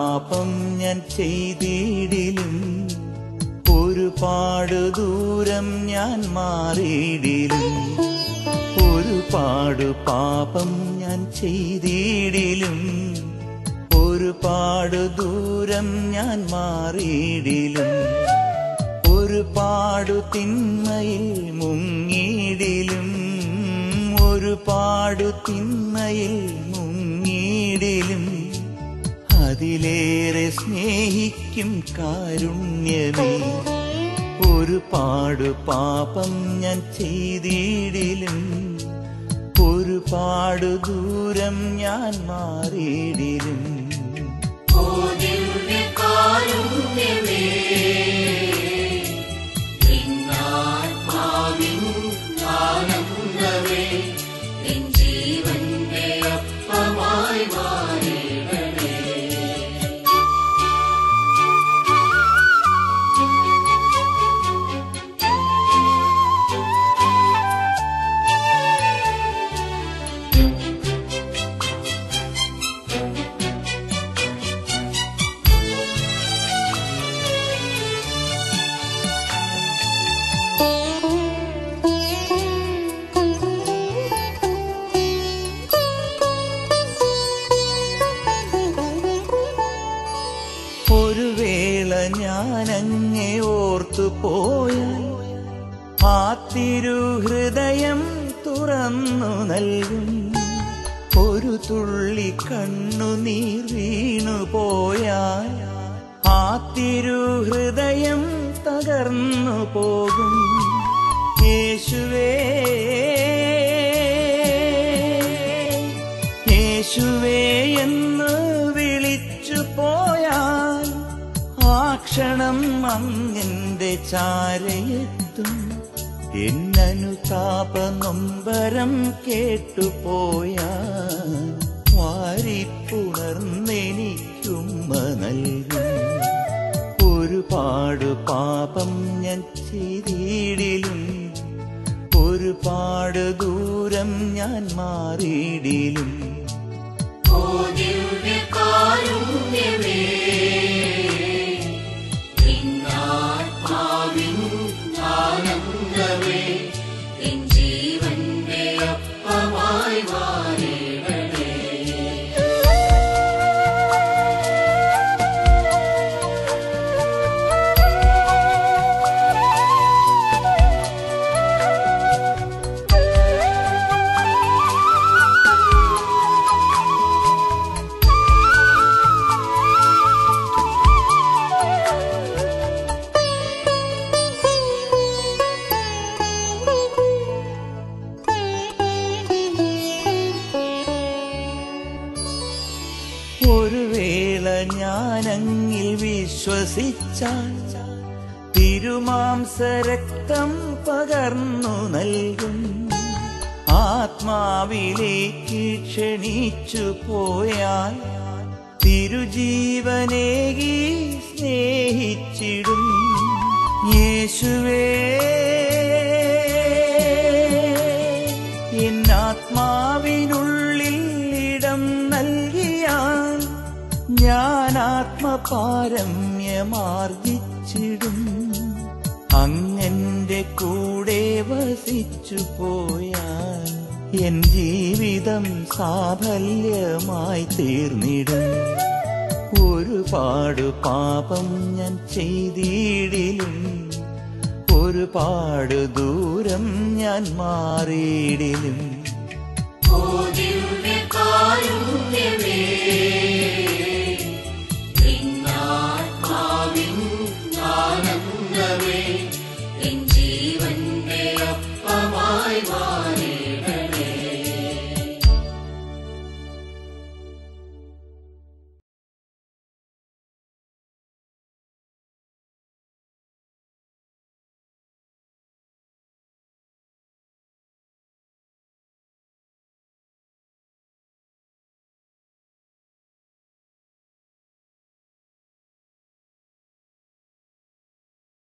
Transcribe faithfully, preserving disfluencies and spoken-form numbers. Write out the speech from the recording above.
പാപം ഞാൻ ചെയ്തിടിലും ഒരുപാട് ദൂരം ഞാൻ മാറിയിടിലും ഒരുപാട് പാപം ഞാൻ ചെയ്തിടിലും ഒരുപാട് ദൂരം ഞാൻ മാറിയിടിലും ഒരുപാട് തിന്മയിൽ മുങ്ങിയിടിലും ഒരുപാട് തിന്മയിൽ മുങ്ങിയിടിലും അതിലേറെ സ്നേഹിക്കും കാരുണ്യമേ ഒരുപാട് പാപം ഞാൻ ചെയ്തിടിലും ഒരുപാട് ദൂരം ഞാൻ മാറിയിടിലും ഒരു വേള ഞാനങ്ങെ ഓർത്തു പോയാൽ ആ തിരുഹൃദയം തുറന്നു നൽകും ഒരു തുള്ളി കണ്ണുനീർ വീണു പോയാൽ ആ തിരുഹൃദയം തകർന്നു പോകും യേശുവേ യേശുവേ എന്ന് വിളിച്ചു പോയാൽ ആ ക്ഷണം അങ്ങന്റെ ചാരയെത്തും എന്നനുതാപ നൊമ്പരം കേട്ടുപോയാൽ വാരിപ്പുണർന്നെനിക്കുമ്മ നൽകും ഒരുപാട് പാപം ഞാൻ ചെയ്തിടിലും ഒരുപാട് ദൂരം ഞാൻ മാറിയിടിലും ഒരു വേള ഞാനങ്ങിൽ വിശ്വസിച്ചാൽ തിരുമാംസരക്തം പകർന്നു നൽകും ആത്മാവിലേക്ക് ക്ഷണിച്ചു പോയാൽ തിരുജീവനേകി സ്നേഹിച്ചിടും യേശുവേ എന്നാത്മാവിനുള്ളിൽ ഇടം നൽകിയാൽ ഞാൻ ആത്മപാരമ്യമാർജിച്ചിടും അങ്ങന്റെ കൂടെ വസിച്ചു പോയാൽ എൻ ജീവിതം സാഫല്യമായി തീർന്നിടും ഒരുപാട് പാപം ഞാൻ ചെയ്തിടിലും ഒരുപാട് ദൂരം ഞാൻ മാറിയിടിലും ജീവന്റെ അപ്പമായി